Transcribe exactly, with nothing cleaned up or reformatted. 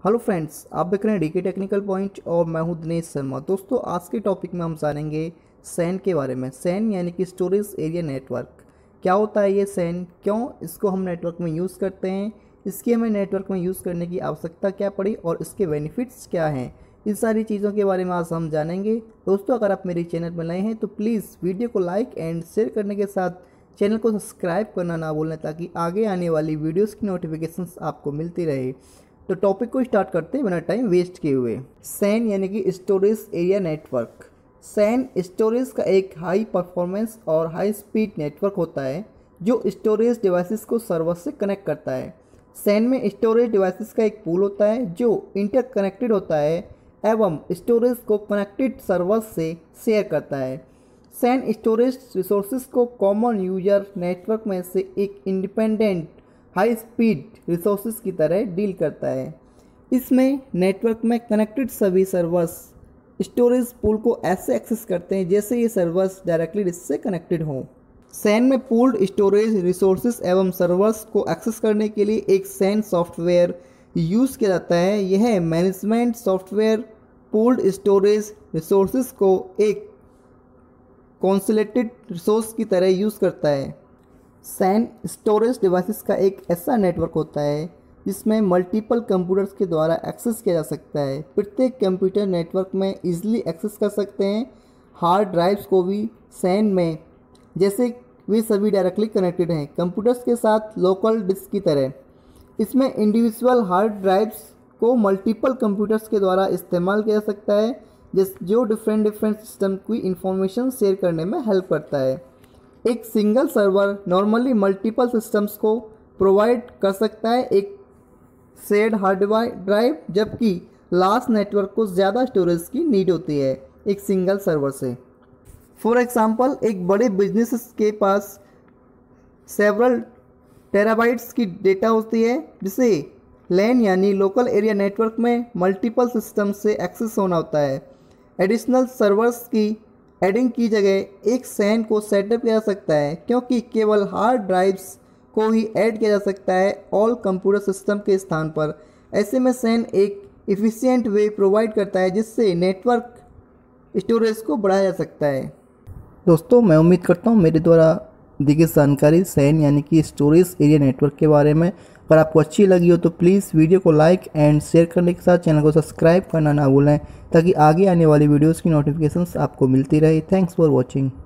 Hello friends, आप देख रहे हैं डीके टेक्निकल पॉइंट और मैं हूं दिनेश शर्मा। दोस्तों, आज के टॉपिक में हम जानेंगे सैन के बारे में। सैन यानी कि स्टोरेज एरिया नेटवर्क। क्या होता है ये सैन, क्यों इसको हम नेटवर्क में यूज़ करते हैं, इसकी हमें नेटवर्क में यूज़ करने की आवश्यकता क्या पड़ी और इसके बेनिफिट्स क्या हैं, इन सारी चीज़ों के बारे में आज हम जानेंगे। दोस्तों, अगर आप मेरे चैनल पर नए हैं तो प्लीज़ वीडियो को लाइक एंड शेयर करने के साथ चैनल को सब्सक्राइब करना ना भूलें, ताकि आगे आने वाली वीडियोज़ की नोटिफिकेशंस आपको मिलती रहे। तो टॉपिक को स्टार्ट करते हैं बिना टाइम वेस्ट किए हुए। सैन यानी कि storage area network. SAN storage का एक हाई परफॉर्मेंस और हाई स्पीड नेटवर्क होता है जो स्टोरेज डिवाइसेस को सर्वर से कनेक्ट करता है। सैन में स्टोरेज डिवाइसेस का एक पूल होता है जो इंटरकनेक्टेड होता है एवं स्टोरेज को कनेक्टेड सर्वर से शेयर करता है। सैन स्टोरेज रिसोर्सेज को कॉमन यूजर नेटवर्क में से एक इंडिपेंडेंट हाई स्पीड रिसोर्सेज की तरह डील करता है। इसमें नेटवर्क में कनेक्टेड सभी सर्वर्स स्टोरेज पूल को ऐसे एक्सेस करते हैं जैसे ये सर्वर्स डायरेक्टली इससे कनेक्टेड हों। सैन में पूल्ड स्टोरेज रिसोर्सेज एवं सर्वर्स को एक्सेस करने के लिए एक सैन सॉफ्टवेयर यूज़ किया जाता है। यह management software pooled storage resources को एक कॉन्सोलेटेड रिसोर्स की तरह यूज़ करता है। सैन स्टोरेज डिवाइसेस का एक ऐसा नेटवर्क होता है जिसमें मल्टीपल कंप्यूटर्स के द्वारा एक्सेस किया जा सकता है। प्रत्येक कंप्यूटर नेटवर्क में इजीली एक्सेस कर सकते हैं। हार्ड ड्राइव्स को भी सैन में, जैसे वे सभी डायरेक्टली कनेक्टेड हैं कंप्यूटर्स के साथ लोकल डिस्क की तरह। इसमें इंडिविजुअल हार्ड ड्राइव्स को मल्टीपल कंप्यूटर्स के द्वारा इस्तेमाल किया जा सकता है, जिस जो डिफरेंट डिफरेंट सिस्टम की इंफॉर्मेशन शेयर करने में हेल्प करता है। एक single server normally multiple systems को प्रोवाइड कर सकता है एक शेयर्ड हार्ड ड्राइव, जबकि लास्ट नेटवर्क को ज़्यादा स्टोरेज की नीड होती है एक सिंगल सर्वर से। फॉर एग्जांपल, एक बड़े बिजनेस के पास सेवरल टेराबाइट्स की डेटा होती है, जिसे लैन यानी लोकल एरिया नेटवर्क में मल्टीपल सिस्टम से एक्सेस होना होता है। एडिशनल सर्वर्स की एडिंग की जगह एक सैन को सेटअप किया जा सकता है, क्योंकि केवल हार्ड ड्राइव्स को ही ऐड किया जा सकता है ऑल कंप्यूटर सिस्टम के स्थान पर। ऐसे में सैन एक इफ़िशियंट वे प्रोवाइड करता है जिससे नेटवर्क स्टोरेज को बढ़ाया जा सकता है। दोस्तों, मैं उम्मीद करता हूँ मेरे द्वारा दी गई जानकारी सैन यानी कि स्टोरेज एरिया नेटवर्क के बारे में अगर आपको अच्छी लगी हो तो प्लीज़ वीडियो को लाइक एंड शेयर करने के साथ चैनल को सब्सक्राइब करना ना भूलें, ताकि आगे आने वाली वीडियोस की नोटिफिकेशंस आपको मिलती रहे। Thanks for watching.